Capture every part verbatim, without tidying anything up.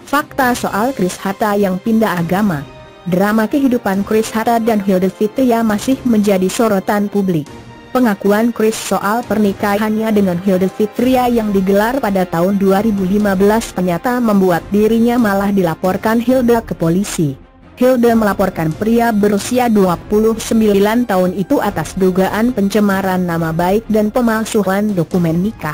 Fakta soal Chris Hatta yang pindah agama. Drama kehidupan Chris Hatta dan Hilde Fitria masih menjadi sorotan publik. Pengakuan Chris soal pernikahannya dengan Hilde Fitria yang digelar pada tahun dua ribu lima belas ternyata membuat dirinya malah dilaporkan Hilde ke polisi. Hilde melaporkan pria berusia dua puluh sembilan tahun itu atas dugaan pencemaran nama baik dan pemalsuan dokumen nikah.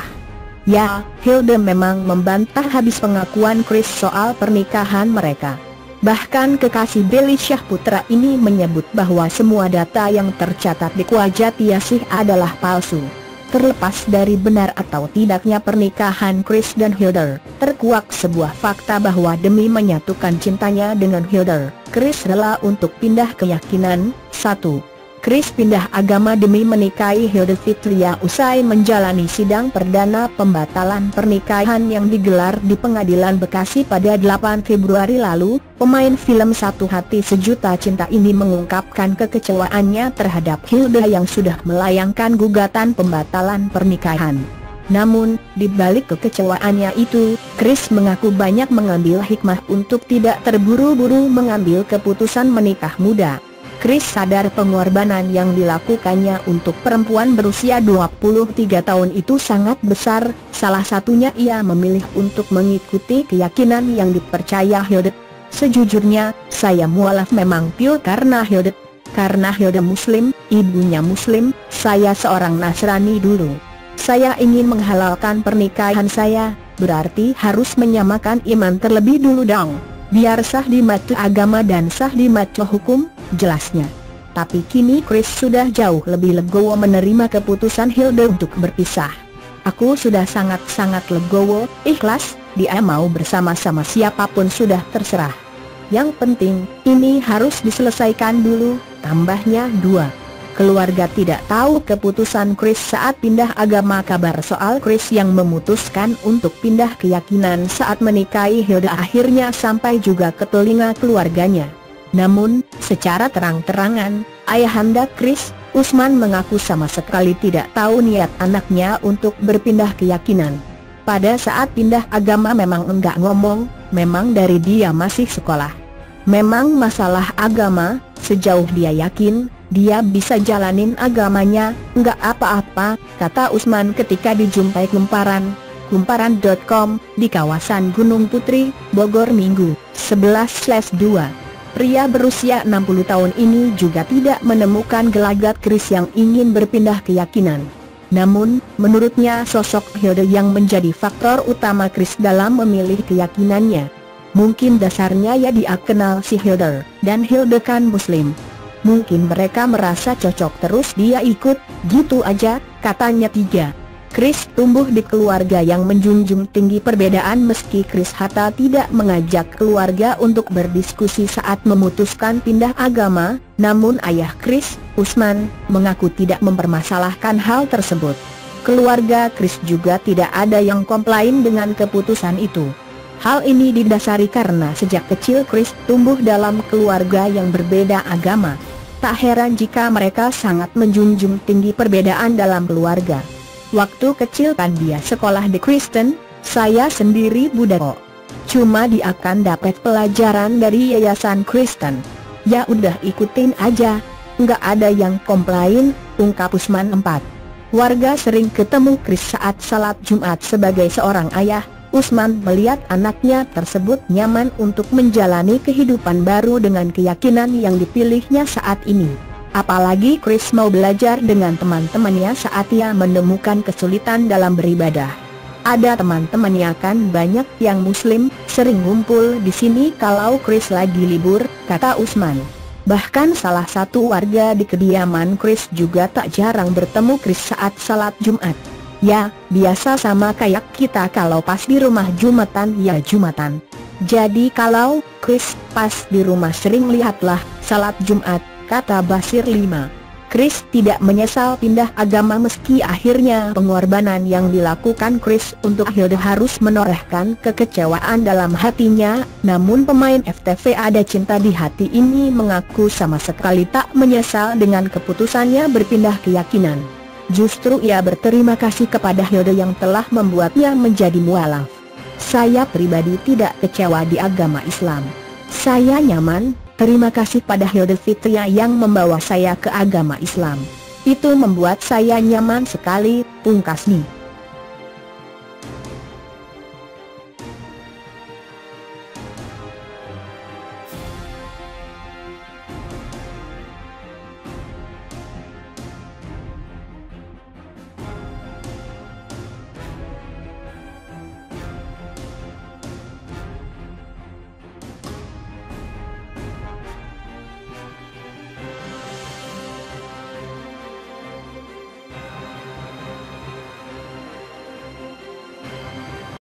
Ya, Hilde memang membantah habis pengakuan Chris soal pernikahan mereka. Bahkan kekasih Beli Syah Putra ini menyebut bahwa semua data yang tercatat di Kuajati Asih adalah palsu. Terlepas dari benar atau tidaknya pernikahan Chris dan Hilde, terkuak sebuah fakta bahwa demi menyatukan cintanya dengan Hilde, Chris rela untuk pindah keyakinan. Satu. Chris pindah agama demi menikahi Hilde Fitria usai menjalani sidang perdana pembatalan pernikahan yang digelar di Pengadilan Bekasi pada delapan Februari lalu. Pemain film Satu Hati Sejuta Cinta ini mengungkapkan kekecewaannya terhadap Hilde yang sudah melayangkan gugatan pembatalan pernikahan. Namun, di balik kekecewaannya itu, Chris mengaku banyak mengambil hikmah untuk tidak terburu-buru mengambil keputusan menikah muda. Chris sadar pengorbanan yang dilakukannya untuk perempuan berusia dua puluh tiga tahun itu sangat besar. Salah satunya ia memilih untuk mengikuti keyakinan yang dipercaya Hilde. Sejujurnya, saya mualaf memang pure karena Hilde. Karena Hilde Muslim, ibunya Muslim, saya seorang Nasrani dulu. Saya ingin menghalalkan pernikahan saya, berarti harus menyamakan iman terlebih dulu dong. Biar sah di mata agama dan sah di mata hukum, jelasnya. Tapi kini Chris sudah jauh lebih legowo menerima keputusan Hilde untuk berpisah. Aku sudah sangat-sangat legowo, ikhlas, dia mau bersama-sama siapapun sudah terserah. Yang penting, ini harus diselesaikan dulu, tambahnya. Dua. Keluarga tidak tahu keputusan Chris saat pindah agama. Kabar soal Chris yang memutuskan untuk pindah keyakinan saat menikahi Hilde akhirnya sampai juga ke telinga keluarganya. Namun, secara terang-terangan, ayahanda Chris, Usman, mengaku sama sekali tidak tahu niat anaknya untuk berpindah keyakinan. Pada saat pindah agama memang enggak ngomong, memang dari dia masih sekolah. Memang masalah agama, sejauh dia yakin, dia bisa jalanin agamanya, enggak apa-apa, kata Usman ketika dijumpai Kumparan. Kumparan dot com, di kawasan Gunung Putri, Bogor Minggu, sebelas dua. Pria berusia enam puluh tahun ini juga tidak menemukan gelagat Chris yang ingin berpindah keyakinan. Namun, menurutnya sosok Hilde yang menjadi faktor utama Chris dalam memilih keyakinannya. Mungkin dasarnya ya dia kenal si Hilde, dan Hilde kan Muslim. Mungkin mereka merasa cocok terus dia ikut, gitu aja, katanya. Tiga. Chris tumbuh di keluarga yang menjunjung tinggi perbedaan. Meski Chris Hatta tidak mengajak keluarga untuk berdiskusi saat memutuskan pindah agama, namun ayah Chris, Usman, mengaku tidak mempermasalahkan hal tersebut. Keluarga Chris juga tidak ada yang komplain dengan keputusan itu. Hal ini didasari karena sejak kecil Chris tumbuh dalam keluarga yang berbeda agama. Tak heran jika mereka sangat menjunjung tinggi perbedaan dalam keluarga. Waktu kecil kan dia sekolah di Kristen, saya sendiri Buddha kok. Cuma dia akan dapat pelajaran dari yayasan Kristen. Ya udah ikutin aja, nggak ada yang komplain, ungkap Usman. Empat. Warga sering ketemu Chris saat salat Jumat. Sebagai seorang ayah, Usman melihat anaknya tersebut nyaman untuk menjalani kehidupan baru dengan keyakinan yang dipilihnya saat ini. Apalagi Chris mau belajar dengan teman-temannya saat ia menemukan kesulitan dalam beribadah. Ada teman-temannya kan banyak yang Muslim, sering ngumpul di sini kalau Chris lagi libur, kata Usman. Bahkan salah satu warga di kediaman Chris juga tak jarang bertemu Chris saat salat Jumat. Ya, biasa sama kayak kita kalau pas di rumah Jumatan ya Jumatan. Jadi kalau Chris pas di rumah sering lihatlah salat Jumat, kata Basir. Lima. Chris tidak menyesal pindah agama meski akhirnya pengorbanan yang dilakukan Chris untuk Hilde harus menorehkan kekecewaan dalam hatinya. Namun pemain F T V Ada Cinta di Hati ini mengaku sama sekali tak menyesal dengan keputusannya berpindah keyakinan. Justru ia berterima kasih kepada Hilde yang telah membuatnya menjadi mualaf. Saya pribadi tidak kecewa di agama Islam. Saya nyaman, terima kasih pada Hilda Fitria yang membawa saya ke agama Islam. Itu membuat saya nyaman sekali, pungkasnya.